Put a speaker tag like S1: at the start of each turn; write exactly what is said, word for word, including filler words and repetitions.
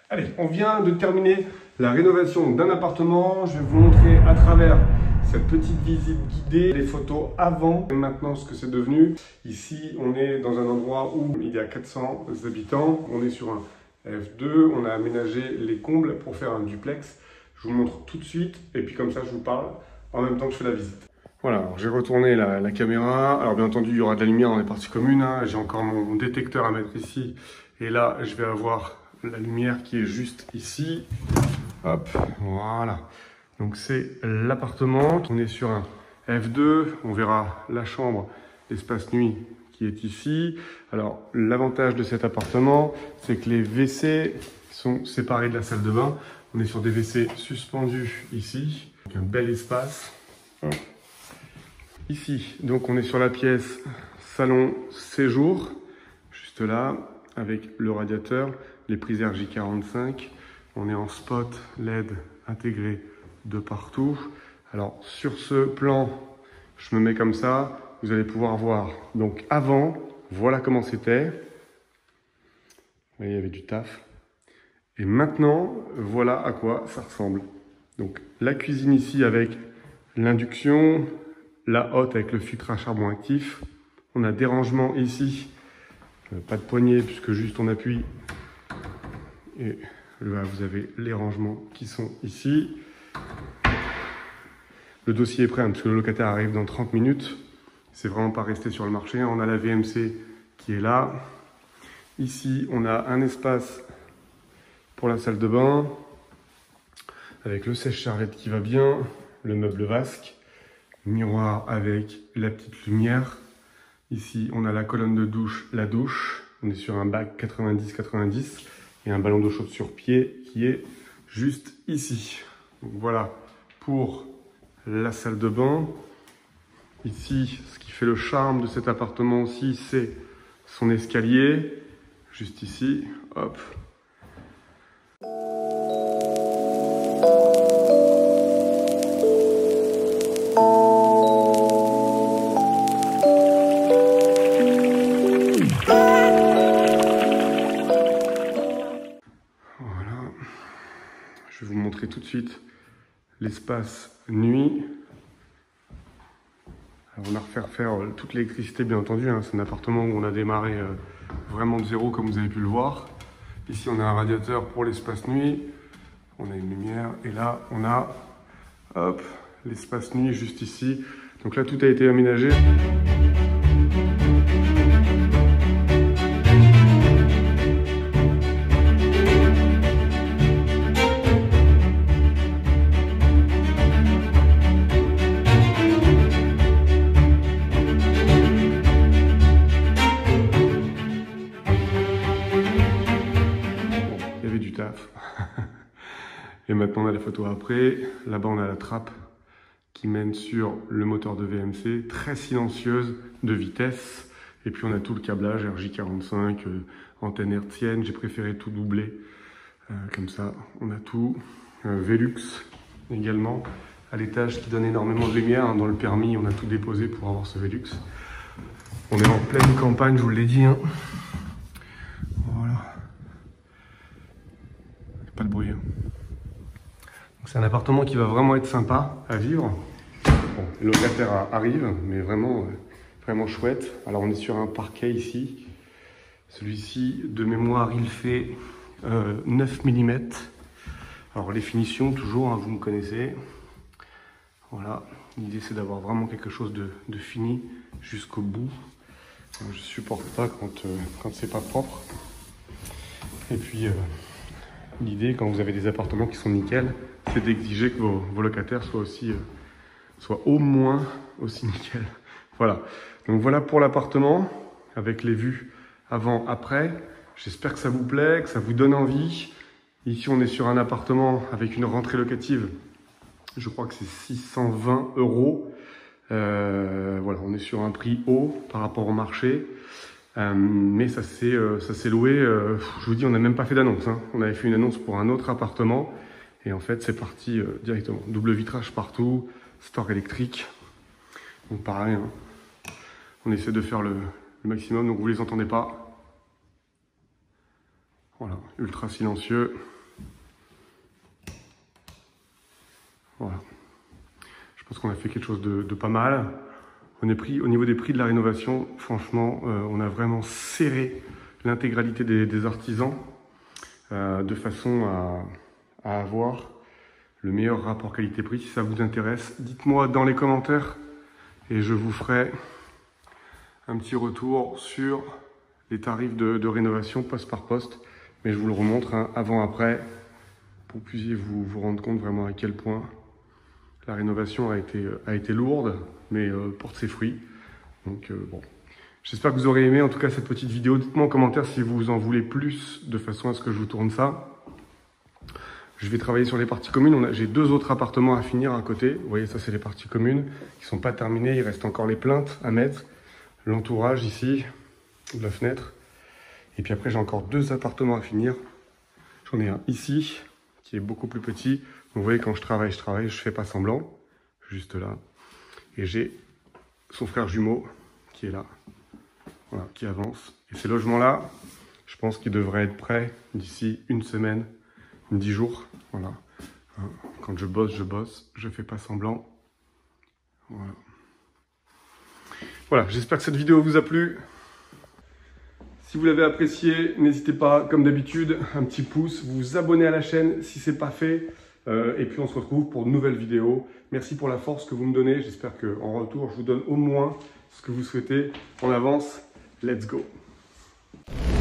S1: Allez, on vient de terminer la rénovation d'un appartement. Je vais vous montrer à travers cette petite visite guidée les photos avant et maintenant ce que c'est devenu. Ici, on est dans un endroit où il y a quatre cents habitants. On est sur un F deux. On a aménagé les combles pour faire un duplex. Je vous montre tout de suite et puis comme ça, je vous parle en même temps que je fais la visite. Voilà, j'ai retourné la, la caméra. Alors bien entendu, il y aura de la lumière dans les parties communes. Hein. J'ai encore mon détecteur à mettre ici. Et là, je vais avoir la lumière qui est juste ici. Hop, voilà. Donc c'est l'appartement. On est sur un F deux. On verra la chambre, l'espace nuit qui est ici. Alors l'avantage de cet appartement, c'est que les W C sont séparés de la salle de bain. On est sur des W C suspendus ici. Donc un bel espace. Hop. Ici, donc on est sur la pièce salon séjour, juste là, avec le radiateur, les prises R J quarante-cinq. On est en spot L E D intégré de partout. Alors sur ce plan, je me mets comme ça, vous allez pouvoir voir. Donc avant, voilà comment c'était. Vous voyez, il y avait du taf. Et maintenant, voilà à quoi ça ressemble. Donc la cuisine ici avec l'induction, la hotte avec le filtre à charbon actif. On a des rangements ici, euh, pas de poignée puisque juste on appuie. Et là vous avez les rangements qui sont ici. Le dossier est prêt hein, parce que le locataire arrive dans trente minutes. C'est vraiment pas resté sur le marché. On a la V M C qui est là. Ici on a un espace pour la salle de bain avec le sèche-serviette qui va bien, le meuble vasque. Miroir avec la petite lumière. Ici, on a la colonne de douche, la douche. On est sur un bac quatre-vingt-dix quatre-vingt-dix et un ballon d'eau chaude sur pied qui est juste ici. Donc voilà pour la salle de bain. Ici, ce qui fait le charme de cet appartement aussi, c'est son escalier. Juste ici, hop. Je vais vous montrer tout de suite l'espace nuit. Alors on a refait faire toute l'électricité bien entendu. Hein. C'est un appartement où on a démarré euh, vraiment de zéro comme vous avez pu le voir. Ici on a un radiateur pour l'espace nuit. On a une lumière et là on a hop l'espace nuit juste ici. Donc là tout a été aménagé. Et maintenant on a la photo après, là-bas on a la trappe qui mène sur le moteur de V M C, très silencieuse de vitesse. Et puis on a tout le câblage R J quarante-cinq, euh, antenne hertzienne, j'ai préféré tout doubler. Euh, comme ça on a tout. Euh, Velux également à l'étage qui donne énormément de lumière. Hein. Dans le permis on a tout déposé pour avoir ce Velux. On est en pleine campagne, je vous l'ai dit. Hein. Voilà. Pas de bruit. Hein. C'est un appartement qui va vraiment être sympa à vivre. Bon, le locataire arrive, mais vraiment, vraiment chouette. Alors on est sur un parquet ici. Celui-ci, de mémoire, il fait euh, neuf millimètres. Alors les finitions, toujours, hein, vous me connaissez. Voilà, l'idée c'est d'avoir vraiment quelque chose de, de fini jusqu'au bout. Alors, je supporte pas quand, euh, quand c'est pas propre. Et puis, euh, l'idée, quand vous avez des appartements qui sont nickel, c'est d'exiger que vos, vos locataires soient aussi, euh, soient au moins aussi nickel. Voilà. Donc voilà pour l'appartement, avec les vues avant, après. J'espère que ça vous plaît, que ça vous donne envie. Ici, on est sur un appartement avec une rentrée locative. Je crois que c'est six cent vingt euros. Euh, voilà, on est sur un prix haut par rapport au marché. Euh, mais ça s'est euh, ça s'est loué, euh, je vous dis, on n'a même pas fait d'annonce. Hein. On avait fait une annonce pour un autre appartement. Et en fait, c'est parti euh, directement. Double vitrage partout, store électrique. Donc pareil, hein. On essaie de faire le, le maximum, donc vous les entendez pas. Voilà, ultra silencieux. Voilà. Je pense qu'on a fait quelque chose de, de pas mal. On est pris, au niveau des prix de la rénovation, franchement, euh, on a vraiment serré l'intégralité des, des artisans euh, de façon à, à avoir le meilleur rapport qualité-prix. Si ça vous intéresse, dites-moi dans les commentaires et je vous ferai un petit retour sur les tarifs de, de rénovation poste par poste. Mais je vous le remontre hein, avant-après pour que vous puissiez vous, vous rendre compte vraiment à quel point la rénovation a été, a été lourde, mais euh, porte ses fruits. Donc euh, bon, j'espère que vous aurez aimé en tout cas cette petite vidéo. Dites-moi en commentaire si vous en voulez plus, de façon à ce que je vous tourne ça. Je vais travailler sur les parties communes. J'ai deux autres appartements à finir à côté. Vous voyez, ça c'est les parties communes qui sont pas terminées. Il reste encore les plinthes à mettre, l'entourage ici, de la fenêtre. Et puis après j'ai encore deux appartements à finir. J'en ai un ici, qui est beaucoup plus petit. Donc vous voyez, quand je travaille, je travaille, je fais pas semblant, juste là. Et j'ai son frère jumeau qui est là, voilà, qui avance. Et ces logements-là, je pense qu'ils devraient être prêts d'ici une semaine, dix jours. Voilà. Quand je bosse, je bosse, je fais pas semblant. Voilà. Voilà, j'espère que cette vidéo vous a plu. Si vous l'avez apprécié, n'hésitez pas, comme d'habitude, un petit pouce, vous vous abonnez à la chaîne si ce n'est pas fait. Euh, et puis on se retrouve pour de nouvelles vidéos. Merci pour la force que vous me donnez. J'espère qu'en retour, je vous donne au moins ce que vous souhaitez. On avance, let's go!